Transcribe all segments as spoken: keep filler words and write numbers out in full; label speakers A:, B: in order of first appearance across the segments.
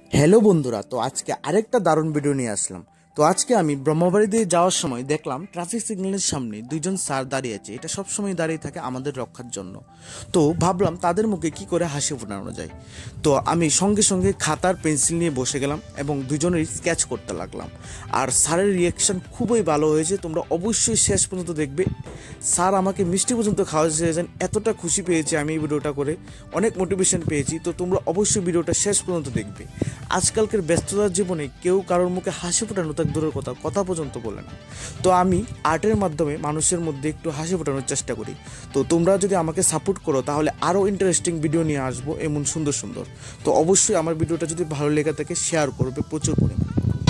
A: Hello বন্ধুরা, তো আজকে আরেকটা দারুণ ভিডিও নিয়ে আসলাম। তো আজকে আমি ব্রহ্মবাড়ি দিয়ে যাওয়ার সময় দেখলাম ট্রাফিক সিগন্যালের সামনে দুইজন স্যার দাঁড়িয়ে আছে। এটা সবসময় দাঁড়িয়ে থাকে আমাদের রক্ষার জন্য। তো ভাবলাম তাদের মুখে কি করে হাসি ফোটানো যায়। তো আমি সঙ্গে সঙ্গে খাতার পেন্সিল নিয়ে বসে গেলাম এবং দুজনেরই স্কেচ করতে লাগলাম। আর স্যারের রিয়াকশান খুবই ভালো হয়েছে, তোমরা অবশ্যই শেষ পর্যন্ত দেখবে। স্যার আমাকে মিষ্টি পর্যন্ত খাওয়া চেয়েছেন, এতটা খুশি পেয়েছি আমি এই ভিডিওটা করে, অনেক মোটিভেশন পেয়েছি। তো তোমরা অবশ্যই ভিডিওটা শেষ পর্যন্ত দেখবে। আজকালকার ব্যস্ততার জীবনে কেউ কারোর মুখে হাসি ফোটানো তার দূরের কথা কথা পর্যন্ত বলে না। তো আমি আর্টের মাধ্যমে মানুষের মধ্যে একটু হাসি ফোটানোর চেষ্টা করি। তো তোমরা যদি আমাকে সাপোর্ট করো তাহলে আরও ইন্টারেস্টিং ভিডিও নিয়ে আসবো এমন সুন্দর সুন্দর। তো অবশ্যই আমার ভিডিওটা যদি ভালো লেগে থাকে শেয়ার করবে প্রচুর পরিমাণে।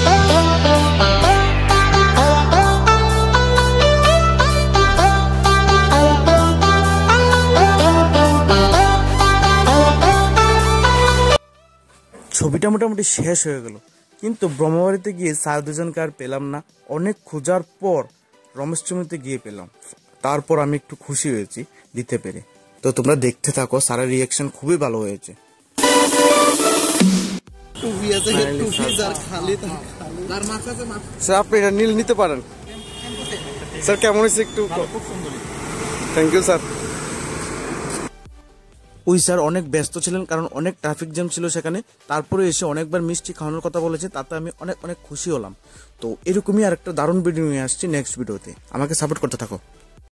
A: ছবিটা মোটামুটি শেষ হয়ে গেল, কিন্তু ব্রহ্মবাড়িতে গিয়ে স্যার দুজনকে আর পেলাম না। অনেক খোঁজার পর রমেশচন্দ্রতে গিয়ে পেলাম। তারপর আমি একটু খুশি হয়েছি দিতে পেরে। তো তোমরা দেখতে থাকো, স্যারের রিয়াকশন খুবই ভালো হয়েছে। স্যার আপনি এটা নীল নিতে পারেন। স্যার কেমন হয়েছে একটু? Thank you sir. ওই স্যার অনেক ব্যস্ত ছিলেন, কারণ অনেক ট্রাফিক জ্যাম ছিল সেখানে। তারপরে এসে অনেকবার মিষ্টি খাওয়ানোর কথা বলেছে, তাতে আমি অনেক অনেক খুশি হলাম। তো এরকমই আর একটা দারুণ ভিডিও নিয়ে আসছি নেক্সট ভিডিওতে। আমাকে সাপোর্ট করতে থাকো।